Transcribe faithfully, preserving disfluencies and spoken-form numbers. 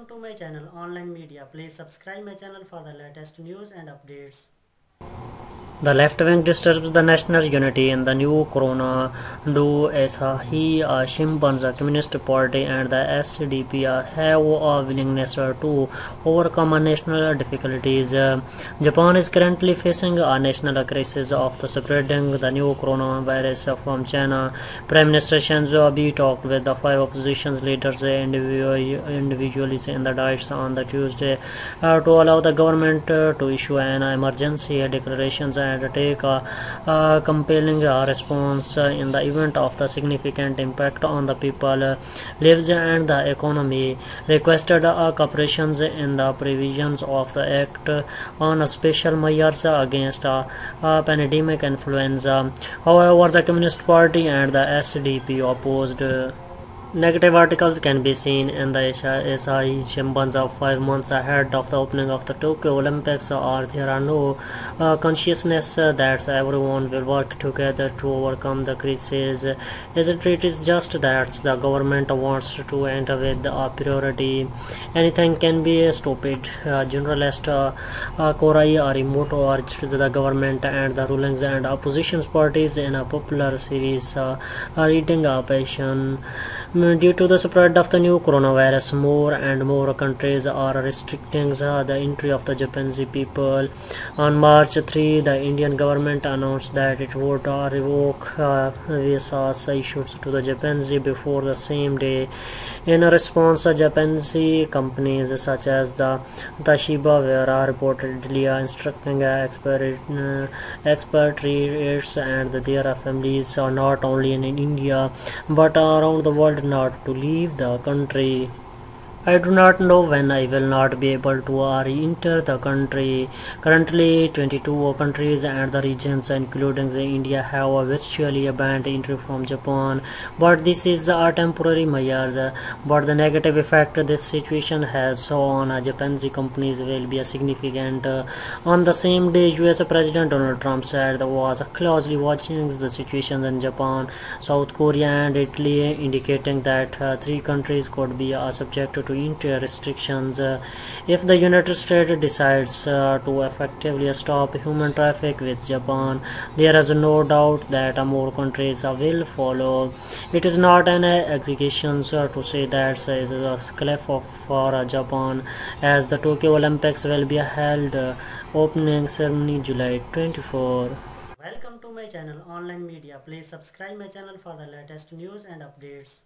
Welcome to my channel Online Media. Please subscribe my channel for the latest news and updates. The left wing disturbs the national unity in the new corona do ऐसा ही Shimpanza Communist Party and the S D P have a willingness to overcome national difficulties. Japan is currently facing a national crisis of the spreading the new coronavirus from China. Prime Minister Shinzo Abe talked with the five opposition leaders individually in the Diets on the Tuesday uh, to allow the government uh, to issue an emergency declaration and take a, a compelling uh, response uh, in the event of the significant impact on the people, uh, lives and the economy. Requested uh, cooperation in the provisions of the act uh, on a special measures against uh, uh, pandemic influenza. However, the Communist Party and the S D P opposed. Uh, Negative articles can be seen in the Asahi Shimbun five months ahead of the opening of the Tokyo Olympics, or there are no uh, consciousness uh, that everyone will work together to overcome the crisis. Isn't it is just that the government wants to enter with a priority. Anything can be stupid. Uh, journalist uh, uh, Korai Arimoto urged the government and the ruling and opposition parties in a popular series uh, reading a passion. Due to the spread of the new coronavirus, more and more countries are restricting uh, the entry of the Japanese people. On March third, the Indian government announced that it would uh, revoke uh, visas issued to the Japanese before the same day. In response, uh, Japanese companies such as the Toshiba were reportedly uh, instructing uh, expert, uh, expatriates and their families uh, not only in India but around the world not to leave the country. I do not know when I will not be able to uh, re-enter the country. Currently, twenty-two countries and the regions, including the India, have uh, virtually banned entry from Japan. But this is a temporary measure. But the negative effect this situation has on uh, Japanese companies will be significant. Uh, on the same day, U S President Donald Trump said that was closely watching the situation in Japan, South Korea, and Italy, indicating that uh, three countries could be uh, subject to into restrictions uh, if the United States decides uh, to effectively stop human traffic with Japan. There is no doubt that uh, more countries uh, will follow. It is not an uh, exaggeration uh, to say that uh, is a cliff for uh, Japan, as the Tokyo Olympics will be held uh, opening ceremony July twenty-fourth. Welcome to my channel Online Media. Please subscribe my channel for the latest news and updates.